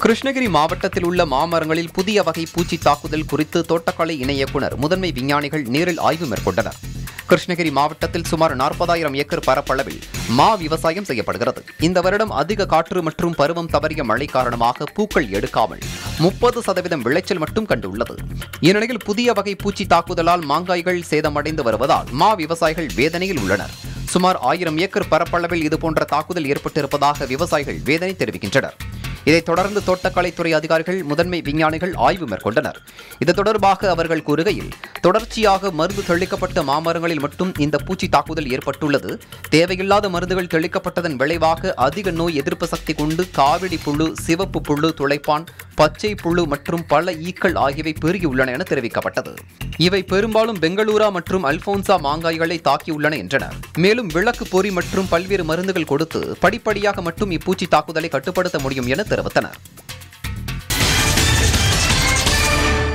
கிருஷ்ணகிரி மாவட்டத்தில் உள்ள மாமரங்களில் புதிய வகை பூச்சி தாக்குதல் குறித்து தோட்டக்கலை இணை இயக்குநர் முதன்மை விஞ்ஞானிகள் நேரில் ஆய்வு மேற்கொண்டனர். கிருஷ்ணகிரி மாவட்டத்தில் சுமார் 40,000 ஏக்கர் பரப்பளவில் மா விவசாயம் செய்யப்படுகிறது. இந்த வருடம் அதிக காற்று மற்றும் பருவம் தவறிய மழை காரணமாக பூக்கள் எடுக்காமல் 30% விளைச்சல் மட்டும் கண்டுள்ளது. இந்நிலையில் புதிய வகை பூச்சி தாக்குதலால் மாங்காய்கள் சேதமடைந்து வருவதால் மா விவசாயிகள் வேதனையில் உள்ளனர். சுமார் 1000 ஏக்கர் பரப்பளவில் இதுபோன்ற தாக்குதல் ஏற்பட்டிருப்பதாக விவசாயிகள் வேதனை தெரிவிக்கின்றனர். இதைத் தொடர்ந்து தோட்டக்கலைத்துறை அதிகாரிகள் முதன்மை விஞ்ஞானிகள் ஆய்வு மேற்கொண்டனர். இது தொடர்பாக அவர்கள் கூறுகையில், தொடர்ச்சியாக மருந்து தெளிக்கப்பட்ட மாமரங்களில் மட்டும் இந்த பூச்சி தாக்குதல் ஏற்பட்டுள்ளது. தேவையில்லாத மருந்துகள் தெளிக்கப்பட்டதன் விளைவாக அதிக நோய் எதிர்ப்பு சக்தி கொண்டு காவிடி புழு, சிவப்பு புழு, துளைப்பான், பச்சை புழு மற்றும் பல ஈக்கள் ஆகியவை பெருகியுள்ளன என தெரிவிக்கப்பட்டது. இவை பெரும்பாலும் பெங்களூரா மற்றும் அல்போன்சா மாங்காய்களை தாக்கியுள்ளன என்றனர். மேலும் விளக்கு பொறி மற்றும் பல்வேறு மருந்துகள் கொடுத்து படிப்படியாக மட்டும் இப்பூச்சி தாக்குதலை கட்டுப்படுத்த முடியும் என தெரிவித்தனர்.